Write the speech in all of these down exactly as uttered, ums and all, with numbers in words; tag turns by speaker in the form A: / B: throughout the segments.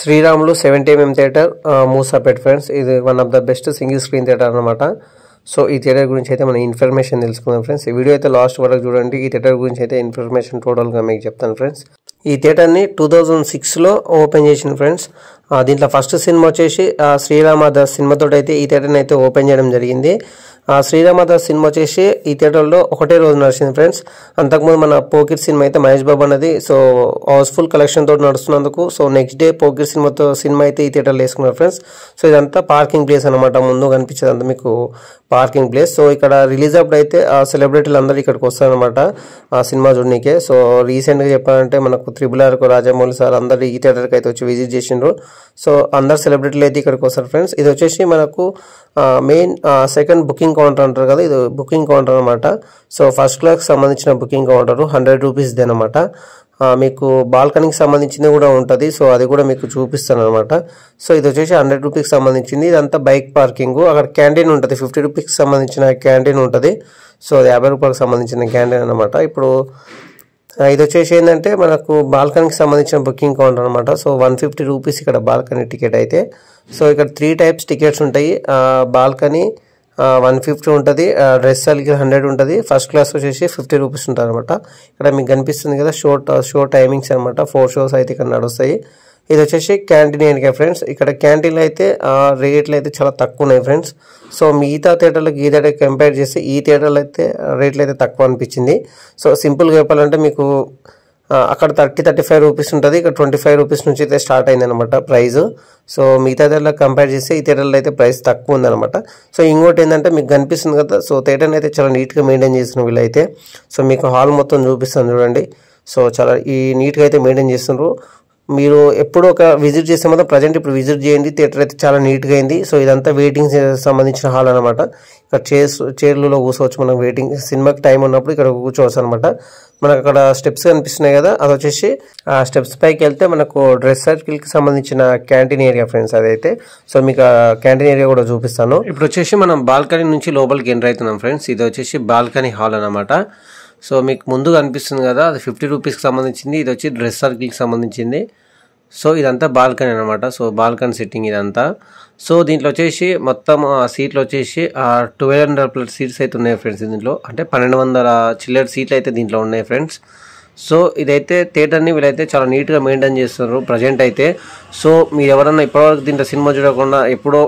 A: Sriramulu seventy MM theatre Moosapet friends. ఇది one of the best single screen theatre అనమాట. So ఈ theatre గురించి అయితే మనం ఇన్ఫర్మేషన్ తెలుసుకుందాం ఫ్రెండ్స్. ఈ వీడియో అయితే లాస్ట్ వరకు చూడండి. ఈ థియేటర్ గురించి అయితే ఇన్ఫర్మేషన్ టోటల్గా మీకు చెప్తాను ఫ్రెండ్స్. ఈ థియేటర్ని టూ థౌజండ్ సిక్స్లో ఓపెన్ చేసిన ఫ్రెండ్స్. దీంట్లో ఫస్ట్ సినిమా వచ్చేసి శ్రీరామదాస్ సినిమాతో అయితే ఈ థియేటర్ని అయితే ఓపెన్ చేయడం జరిగింది. శ్రీరామదాస్ సినిమా వచ్చేసి ఈ థియేటర్లో ఒకటే రోజు నడిచింది ఫ్రెండ్స్. అంతకుముందు మన పోకిర్ సినిమా అయితే మహేష్ బాబు అనేది సో హౌస్ఫుల్ కలెక్షన్ తోటి నడుస్తున్నందుకు సో నెక్స్ట్ డే పోకిర్ సినిమాతో సినిమా అయితే ఈ థియేటర్లో వేసుకున్నారు ఫ్రెండ్స్. సో ఇదంతా పార్కింగ్ ప్లేస్ అనమాట. ముందు కనిపించేది అంతా మీకు పార్కింగ్ ప్లేస్. సో ఇక్కడ రిలీజ్ అప్పుడు అయితే ఆ సెలబ్రిటీలు అందరూ ఇక్కడికి వస్తారనమాట ఆ సినిమా చూడనీకే. సో రీసెంట్గా చెప్పాలంటే మనకు త్రిబుల్ ఆర్కు రాజమౌళి సార్ అందరు ఈ థియేటర్కి అయితే వచ్చి విజిట్ చేసిండ్రు. సో అందరు సెలబ్రిటీలు అయితే ఇక్కడికి వస్తారు ఫ్రెండ్స్. ఇది వచ్చేసి మనకు మెయిన్ సెకండ్ బుకింగ్ కౌంటర్ అంటారు కదా, ఇది బుకింగ్ కౌంటర్ అనమాట. సో ఫస్ట్ క్లాస్కి సంబంధించిన బుకింగ్ కౌంటర్ హండ్రెడ్ రూపీస్ది అనమాట. మీకు బాల్కనీకి సంబంధించింది కూడా ఉంటుంది. సో అది కూడా మీకు చూపిస్తాను అనమాట. సో ఇది వచ్చేసి హండ్రెడ్ రూపీస్కి సంబంధించింది. ఇదంతా బైక్ పార్కింగ్. అక్కడ క్యాంటీన్ ఉంటుంది, ఫిఫ్టీ రూపీస్కి సంబంధించిన క్యాంటీన్ ఉంటుంది. సో అది యాభై రూపాయలకు సంబంధించిన క్యాంటీన్ అనమాట. ఇప్పుడు ఇది వచ్చేసి ఏంటంటే మనకు బాల్కనీకి సంబంధించిన బుకింగ్ కౌంటర్ అనమాట. సో వన్ ఫిఫ్టీ రూపీస్ ఇక్కడ బాల్కనీ టికెట్ అయితే. సో ఇక్కడ త్రీ టైప్స్ టికెట్స్ ఉంటాయి. బాల్కనీ వన్ ఫిఫ్టీ ఉంటుంది, డ్రెస్ సర్కిల్ హండ్రెడ్ ఉంటుంది, ఫస్ట్ క్లాస్ వచ్చేసి ఫిఫ్టీ రూపీస్ ఉంటుంది అనమాట. ఇక్కడ మీకు కనిపిస్తుంది కదా షో షో టైమింగ్స్ అనమాట. ఫోర్ షోస్ అయితే ఇక్కడ నడుస్తాయి. ఇది వచ్చేసి క్యాంటీన్ ఏరియా ఫ్రెండ్స్. ఇక్కడ క్యాంటీన్లో అయితే రేట్లు అయితే చాలా తక్కువ ఉన్నాయి ఫ్రెండ్స్. సో మిగతా థియేటర్లకు ఈ థియేటర్ కంపేర్ చేస్తే ఈ థియేటర్లో అయితే రేట్లు అయితే తక్కువ అనిపించింది. సో సింపుల్గా చెప్పాలంటే మీకు అక్కడ థర్టీ థర్టీ ఫైవ్ రూపీస్ ఉంటుంది, ఇక్కడ ట్వంటీ ఫైవ్ రూపీస్ నుంచి అయితే స్టార్ట్ అయింది అనమాట ప్రైస్. సో మిగతా థియేటర్లో కంపేర్ చేస్తే ఈ థియేటర్లో అయితే ప్రైస్ తక్కువ ఉందన్నమాట. సో ఇంకోటి ఏంటంటే మీకు కనిపిస్తుంది కదా, సో థియేటర్ని అయితే చాలా నీట్గా మెయింటైన్ చేస్తున్నారు వీళ్ళైతే. సో మీకు హాల్ మొత్తం చూపిస్తాను చూడండి. సో చాలా ఈ నీట్గా అయితే మెయింటైన్ చేస్తున్నారు. మీరు ఎప్పుడు ఒక విజిట్ చేస్తే మాత్రం ప్రజెంట్ ఇప్పుడు విజిట్ చేయండి. థియేటర్ అయితే చాలా నీట్గా అయింది. సో ఇదంతా వెయిటింగ్ సంబంధించిన హాల్ అనమాట. ఇక్కడ చైర్స్ చైర్లలో కూర్చోవచ్చు మనం. వెయిటింగ్ సినిమాకి టైం ఉన్నప్పుడు ఇక్కడ కూర్చోవచ్చు అనమాట. మనకు అక్కడ స్టెప్స్ కనిపిస్తున్నాయి కదా, అది వచ్చేసి ఆ స్టెప్స్ పైకి వెళ్తే మనకు డ్రెస్ సర్కిల్కి సంబంధించిన క్యాంటీన్ ఏరియా ఫ్రెండ్స్ అదైతే. సో మీకు క్యాంటీన్ ఏరియా కూడా చూపిస్తాను. ఇప్పుడు వచ్చేసి మనం బాల్కనీ నుంచి లోపలికి ఎంటర్ అవుతున్నాం ఫ్రెండ్స్. ఇది వచ్చేసి బాల్కనీ హాల్ అనమాట. సో మీకు ముందు కనిపిస్తుంది కదా, అది ఫిఫ్టీ రూపీస్కి సంబంధించింది. ఇది వచ్చి డ్రెస్ సర్కిల్కి సంబంధించింది. సో ఇదంతా బాల్కనీ అనమాట. సో బాల్కనీ సిట్టింగ్ ఇదంతా. సో దీంట్లో వచ్చేసి మొత్తం సీట్లు వచ్చేసి ట్వెల్వ్ హండ్రెడ్ ప్లస్ సీట్స్ అయితే ఉన్నాయి ఫ్రెండ్స్ దీంట్లో. అంటే పన్నెండు వందల చిల్లర సీట్లు అయితే దీంట్లో ఉన్నాయి ఫ్రెండ్స్. సో ఇదైతే థియేటర్ని వీళ్ళైతే చాలా నీట్గా మెయింటైన్ చేస్తున్నారు ప్రజెంట్ అయితే. సో మీరు ఎవరన్నా ఇప్పటివరకు దీంట్లో సినిమా చూడకుండా ఎప్పుడో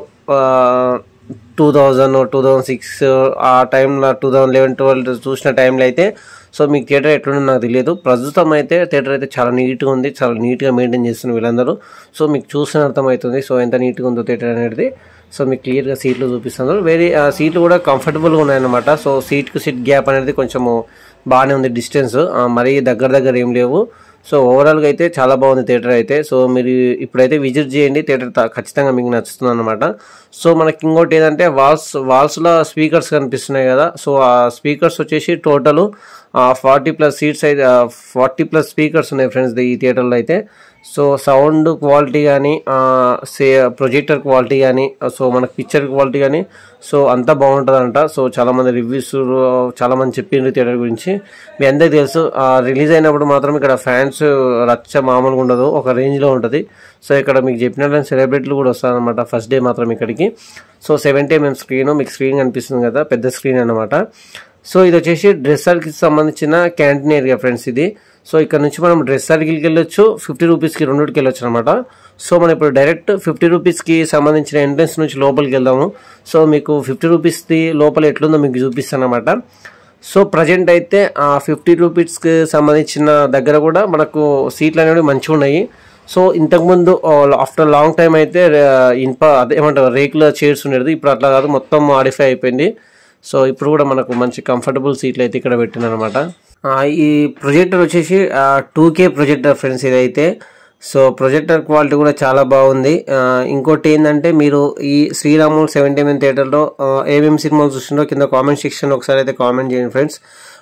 A: two thousand two thousand six ఆ టైంలో టూ థౌజండ్ లెవెన్ ట్వెల్వ్ చూసిన టైంలో అయితే సో మీకు థియేటర్ ఎట్లుందో నాకు తెలియదు. ప్రస్తుతం అయితే థియేటర్ అయితే చాలా నీట్గా ఉంది, చాలా నీట్గా మెయింటైన్ చేస్తున్నారు వీళ్ళందరూ. సో మీకు చూసిన అర్థమవుతుంది సో ఎంత నీట్గా ఉందో థియేటర్ అనేది. సో మీకు క్లియర్గా సీట్లు చూపిస్తున్నారు. వేరే సీట్లు కూడా కంఫర్టబుల్గా ఉన్నాయన్నమాట. సో సీట్కి సీట్ గ్యాప్ అనేది కొంచెము బాగానే ఉంది, డిస్టెన్స్ మరీ దగ్గర దగ్గర ఏం లేవు. సో ఓవరాల్గా అయితే చాలా బాగుంది థియేటర్ అయితే. సో మీరు ఇప్పుడైతే విజిట్ చేయండి, థియేటర్ ఖచ్చితంగా మీకు నచ్చుతుంది అనమాట. సో మనకి ఇంకోటి ఏంటంటే వాల్స్ వాల్స్లో స్పీకర్స్ కనిపిస్తున్నాయి కదా. సో ఆ స్పీకర్స్ వచ్చేసి టోటల్ ఫార్టీ ప్లస్ సీట్స్ అయితే ఫార్టీ ప్లస్ స్పీకర్స్ ఉన్నాయి ఫ్రెండ్స్ ఈ థియేటర్లో అయితే. సో సౌండ్ క్వాలిటీ కానీ సే ప్రొజెక్టర్ క్వాలిటీ కానీ సో మనకు పిక్చర్ క్వాలిటీ కానీ సో అంతా బాగుంటుందంట. సో చాలామంది రివ్యూస్ చాలామంది చెప్పిండ్రు థియేటర్ గురించి. మీ అందరికీ తెలుసు రిలీజ్ అయినప్పుడు మాత్రం ఇక్కడ ఫ్యాన్స్ రచ్చ మామూలుగా ఉండదు, ఒక రేంజ్లో ఉంటుంది. సో ఇక్కడ మీకు చెప్పినట్టు సెలబ్రిటీలు కూడా వస్తారనమాట ఫస్ట్ డే మాత్రం ఇక్కడికి. సో సెవెంటీ ఎంఎం స్క్రీన్ మీకు స్క్రీన్ కనిపిస్తుంది కదా, పెద్ద స్క్రీన్ అనమాట. సో ఇది వచ్చేసి డ్రెస్ సర్కిల్కి సంబంధించిన క్యాంటీన్ ఏరియా ఫ్రెండ్స్ ఇది. సో ఇక్కడ నుంచి మనం డ్రెస్ సర్కిల్కి వెళ్ళొచ్చు, ఫిఫ్టీ రూపీస్కి రెండుకి వెళ్ళొచ్చు అనమాట. సో మనం ఇప్పుడు డైరెక్ట్ ఫిఫ్టీ రూపీస్కి సంబంధించిన ఎంట్రన్స్ నుంచి లోపలికి వెళ్దాము. సో మీకు ఫిఫ్టీ రూపీస్ది లోపల ఎట్లుందో మీకు చూపిస్తాను అనమాట. సో ప్రజెంట్ అయితే ఆ ఫిఫ్టీ రూపీస్కి సంబంధించిన దగ్గర కూడా మనకు సీట్లు అనేవి మంచిగా ఉన్నాయి. సో ఇంతకుముందు ఆఫ్టర్ లాంగ్ టైం అయితే ఇన్ప అదేమంటారు రేకుల చైర్స్ ఉండేది, ఇప్పుడు అట్లా కాదు, మొత్తం మాడిఫై అయిపోయింది. సో ఇప్పుడు కూడా మనకు మంచి కంఫర్టబుల్ సీట్లు అయితే ఇక్కడ పెట్టినమాట. ఈ ప్రొజెక్టర్ వచ్చేసి టూ కే ప్రొజెక్టర్ ఫ్రెండ్స్ ఇదైతే. సో ప్రొజెక్టర్ క్వాలిటీ కూడా చాలా బాగుంది. ఇంకోటి ఏంటంటే మీరు ఈ శ్రీరాములు సెవెంటీ ఎంఎం థియేటర్లో ఏమేమి సినిమాలు చూస్తున్నారో కింద కామెంట్ సెక్షన్ ఒకసారి అయితే కామెంట్ చేయండి ఫ్రెండ్స్.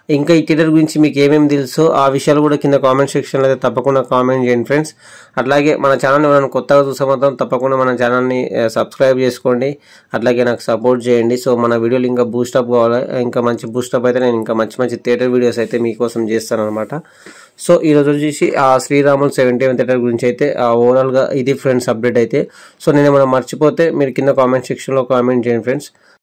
A: ఇంకా ఈ థియేటర్ గురించి మీకు ఏమేమి తెలుసో ఆ విషయాలు కూడా కింద కామెంట్ సెక్షన్లో అయితే తప్పకుండా కామెంట్ చేయండి ఫ్రెండ్స్. అట్లాగే మన ఛానల్ని ఎవరైనా కొత్తగా చూసే మాత్రం తప్పకుండా మన ఛానల్ని సబ్స్క్రైబ్ చేసుకోండి. అట్లాగే నాకు సపోర్ట్ చేయండి. సో మన వీడియోలు ఇంకా బూస్టప్ కావాలి, ఇంకా మంచి బూస్టప్ అయితే నేను ఇంకా మంచి మంచి థియేటర్ వీడియోస్ అయితే మీకోసం చేస్తాను అనమాట. సో ఈరోజు వచ్చేసి ఆ శ్రీరాములు సెవెంటీ వన్ థియేటర్ గురించి అయితే ఓవరాల్గా ఇది ఫ్రెండ్స్ అప్డేట్ అయితే. సో నేను ఏమైనా మర్చిపోతే మీరు కింద కామెంట్ సెక్షన్లో కామెంట్ చేయండి ఫ్రెండ్స్.